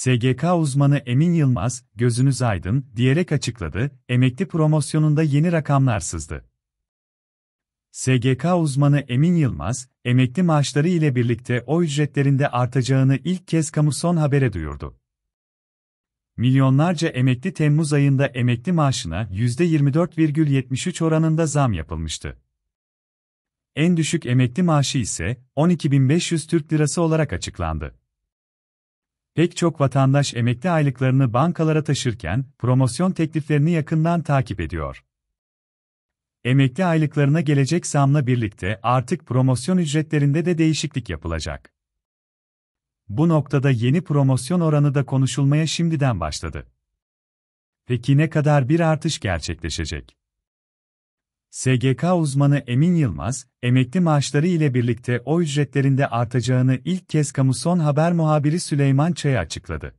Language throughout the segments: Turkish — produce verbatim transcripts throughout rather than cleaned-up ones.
S G K uzmanı Emin Yılmaz, "Gözünüz aydın" diyerek açıkladı, emekli promosyonunda yeni rakamlar sızdı. S G K uzmanı Emin Yılmaz, emekli maaşları ile birlikte o ücretlerinde artacağını ilk kez Kamu Son Haber'e duyurdu. Milyonlarca emekli Temmuz ayında emekli maaşına yüzde yirmi dört virgül yetmiş üç oranında zam yapılmıştı. En düşük emekli maaşı ise on iki bin beş yüz Türk Lirası olarak açıklandı. Pek çok vatandaş emekli aylıklarını bankalara taşırken promosyon tekliflerini yakından takip ediyor. Emekli aylıklarına gelecek zamla birlikte artık promosyon ücretlerinde de değişiklik yapılacak. Bu noktada yeni promosyon oranı da konuşulmaya şimdiden başladı. Peki ne kadar bir artış gerçekleşecek? S G K uzmanı Emin Yılmaz, emekli maaşları ile birlikte o ücretlerinde artacağını ilk kez Kamu Son Haber muhabiri Süleyman Çay'a açıkladı.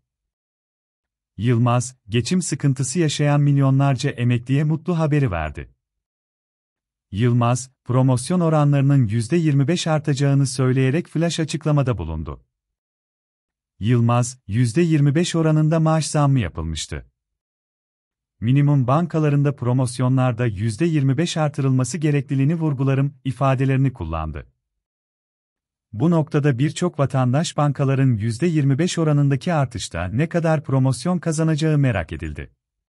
Yılmaz, geçim sıkıntısı yaşayan milyonlarca emekliye mutlu haberi verdi. Yılmaz, promosyon oranlarının yüzde yirmi beş artacağını söyleyerek flash açıklamada bulundu. Yılmaz, yüzde yirmi beş oranında maaş zammı yapılmıştı. Minimum bankalarında promosyonlarda yüzde yirmi beş artırılması gerekliliğini vurgularım ifadelerini kullandı. Bu noktada birçok vatandaş bankaların yüzde yirmi beş oranındaki artışta ne kadar promosyon kazanacağı merak edildi.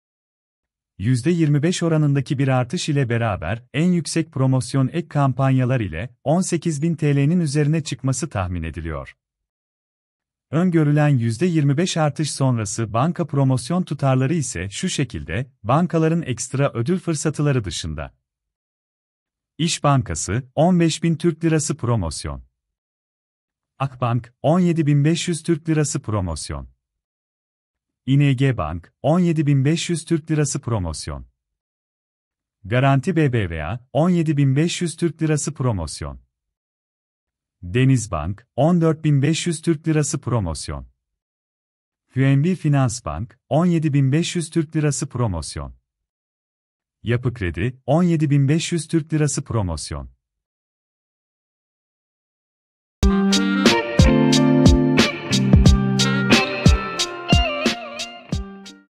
yüzde yirmi beş oranındaki bir artış ile beraber en yüksek promosyon ek kampanyalar ile on sekiz bin T L'nin üzerine çıkması tahmin ediliyor. Öngörülen yüzde yirmi beş artış sonrası banka promosyon tutarları ise şu şekilde, bankaların ekstra ödül fırsatları dışında. İş Bankası, on beş bin Türk Lirası promosyon. Akbank, on yedi bin beş yüz Türk Lirası promosyon. İ N G Bank, on yedi bin beş yüz Türk Lirası promosyon. Garanti B B V A, on yedi bin beş yüz Türk Lirası promosyon. Denizbank, on dört bin beş yüz Türk Lirası promosyon. F N B Finansbank, on yedi bin beş yüz Türk Lirası promosyon. Yapı Kredi, on yedi bin beş yüz Türk Lirası promosyon.